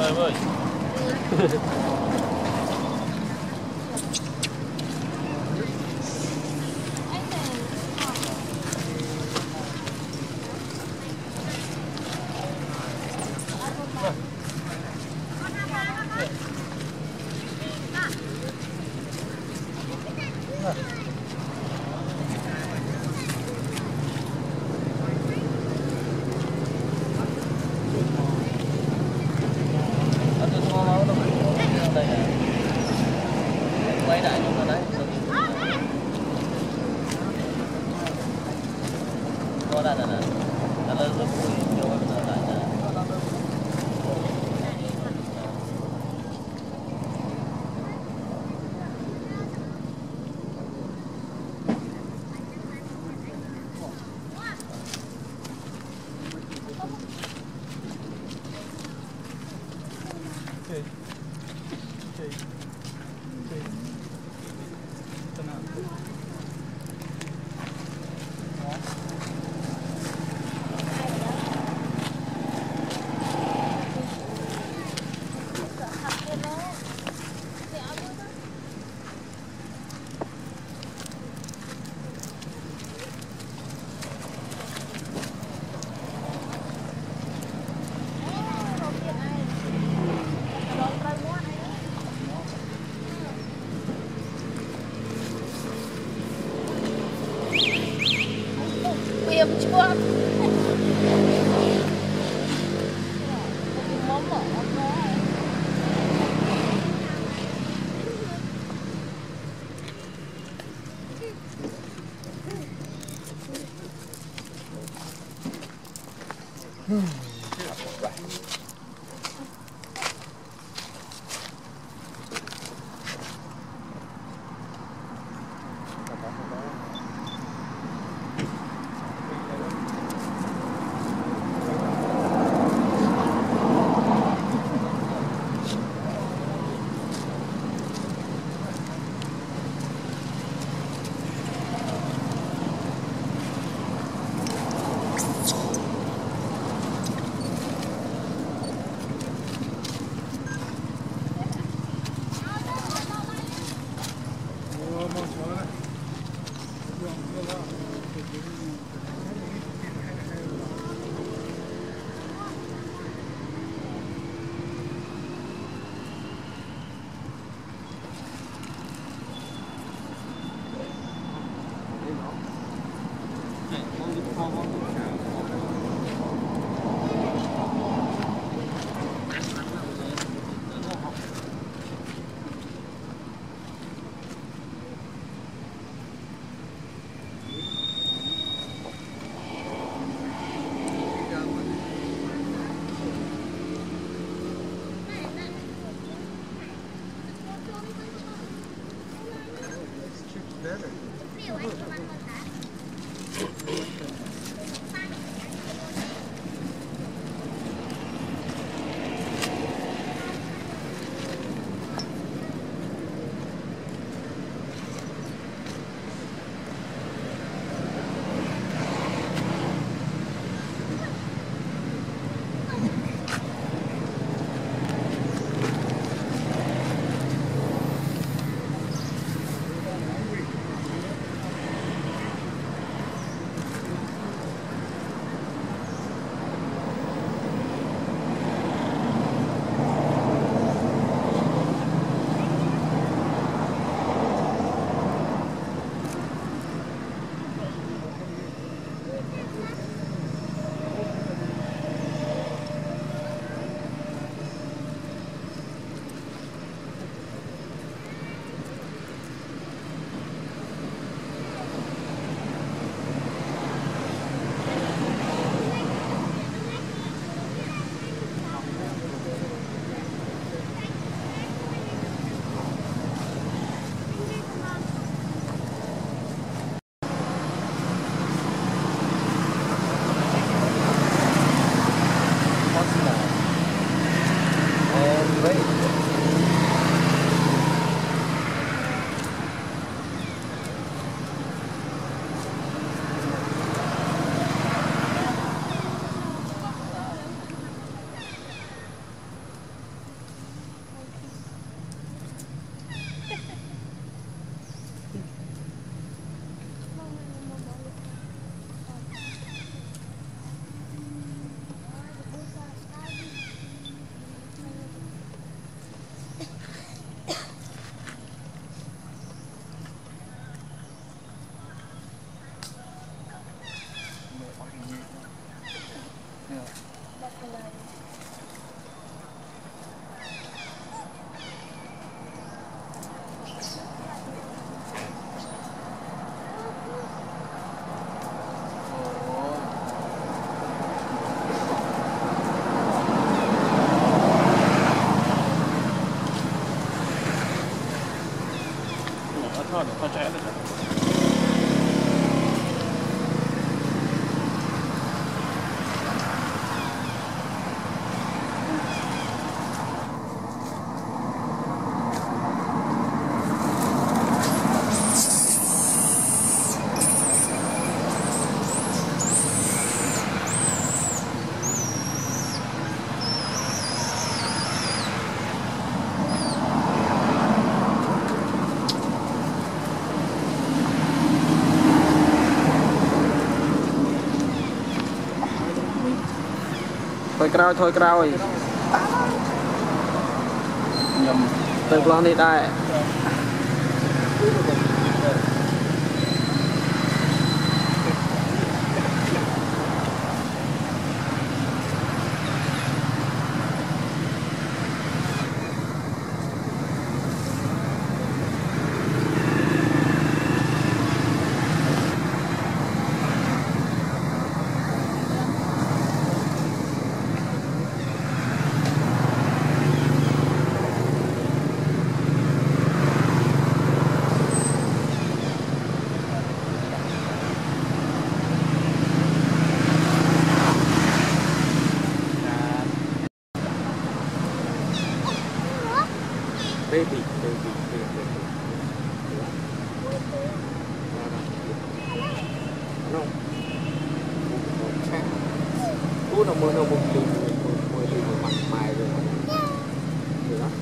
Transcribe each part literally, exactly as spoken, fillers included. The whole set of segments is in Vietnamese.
em ơi. Quay lại nhưng mà đấy có đây này này là rất vui cho bây giờ lại này. Okay. Okay. Okay. Tenang. Tiêm chuột. Mắm mỡ Better. thôi thôi chạy được. thôi cào thôi cào nhầm từ plan đi đây baby baby baby no cú nó mưa nó bùng bùng mưa đi một mặt mày rồi được đó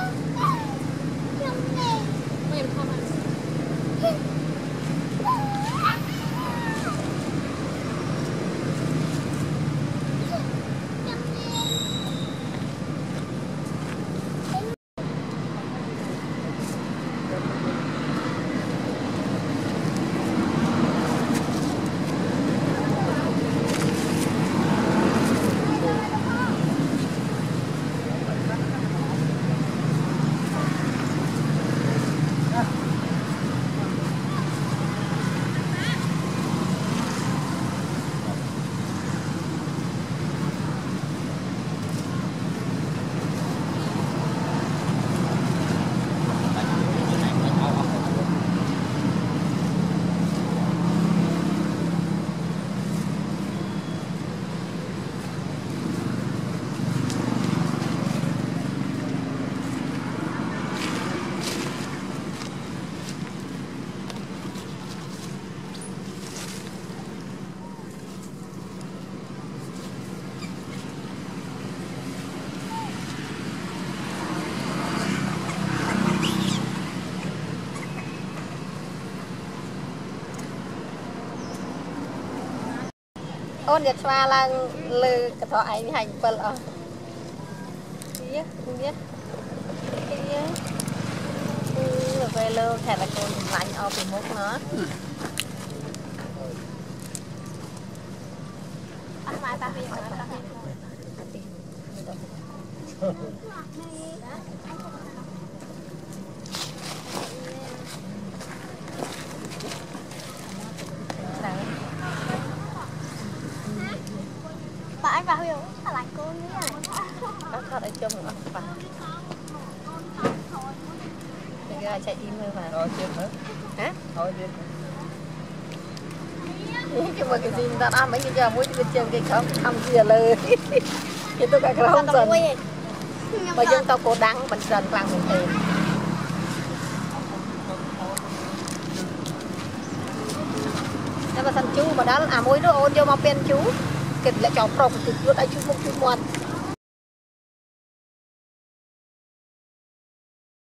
ôn nhật xoa là lư cái thọ anh hành phân ở biết biết biết rồi về lơ thẻ là con lạnh ở phía mốc nó ăn mai ta đi anh vào hiểu là lạnh cô như này bác thật ở trong nó phải bây giờ chạy im thôi mà Thôi chết nữa. hả Thôi chết. nhưng mà cái gì ta ăn mấy cái giờ muối cái chân cái không không gì lời cái tôi cả không dần mà dân tao cố đắng bật dần vàng một tiền nhưng mà thằng chú mà đó à muối nó ôn vô mà pen chú kịch lại cho prong kịch vô đây chú một chú một